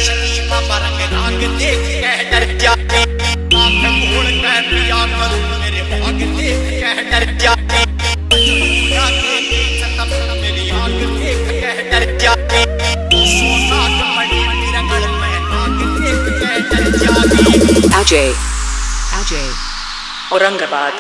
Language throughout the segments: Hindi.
शकीला रंग राग देख कह डर जाती, आंख मोड़ कर पिया करूं मेरे भाग देख कह डर जाती, मेरी आंख देख कह डर जाती, सोना पड़ी मेरा गल में नाक देख कह डर जाती। अजय औरंगाबाद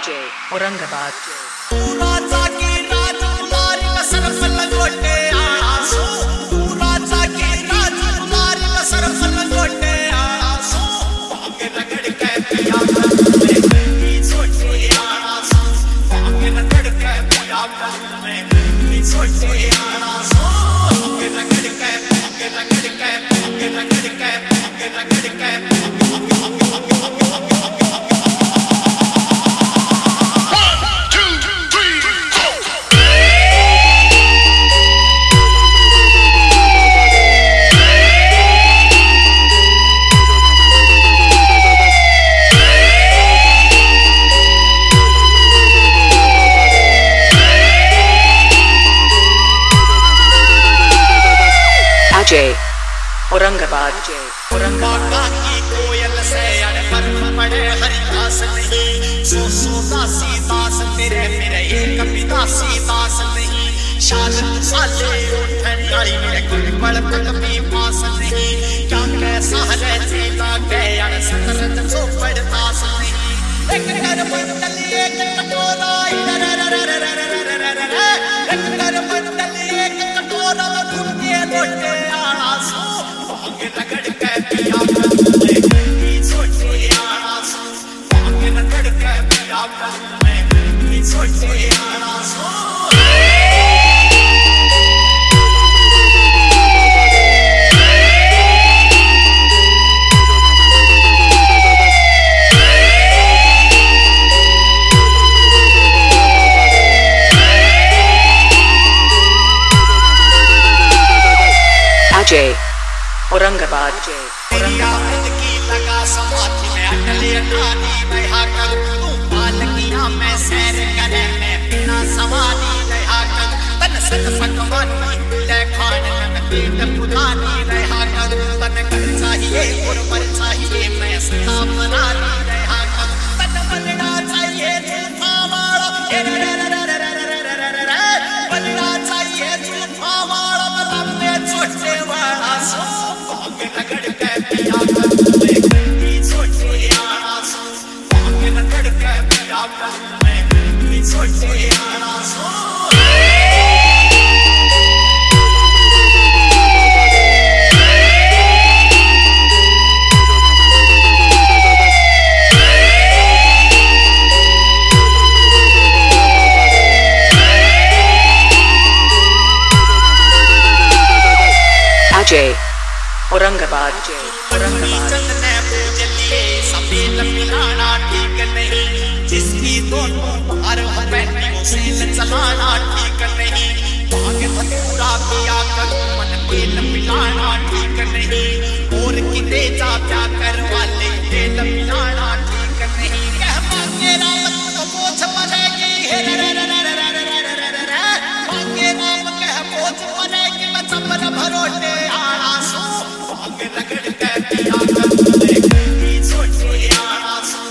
राजा की राजकुमारी बसर पलगोटे आसो, राजा की राजकुमारी बसर पलगोटे आसो, भाग रगड़ के पिया करूं मैं सोचे आसो, भाग रगड़ के पिया करूं मैं सोचे आसो, भाग रगड़ के औरंगाबाद की कोयल से अड़ पर पड़े हरिदास नहीं, सो दासी दास तेरे मेरे एक भी दासी दास नहीं, शादत साले उठन आई मेरे कोई पलक भी पास नहीं, क्या कैसा है जीता गया सतरत सो पड़तास नहीं, एक कर मंडल एक कटोरा एक कर मंडल एक कटोरा तुम के लोटे आसो, भाग रगड़ के पिया करूं मैं सोचे आसो, भाग रगड़ के पिया करूं मैं सोचे आसो। अजय औरंगाबाद की लगा समाधि में अटले नानी रहा कर तू पालकिया में सैर करे मैं बिना सवारी रहा कर, तन सत पकवानी ले खाने में पेट पुरानी रहा कर, तन कर चाहिए गुरबर चाहिए मैं सता बनानी रहा कर, तन बनना चाहिए झूठा वाला बनना चाहिए झूठा वाला लंबे छोटे वाला सो, भाग रगड़ के पिया करूं मैं सोचे आसो, भाग रगड़ के पिया करूं मैं सोचे आसो। अजय औरंगाबाद चंदने पूज लिए सफेद मिलाना ठीक नहीं, जिसकी दोनों बार पैंटियों से चलाना ठीक नहीं,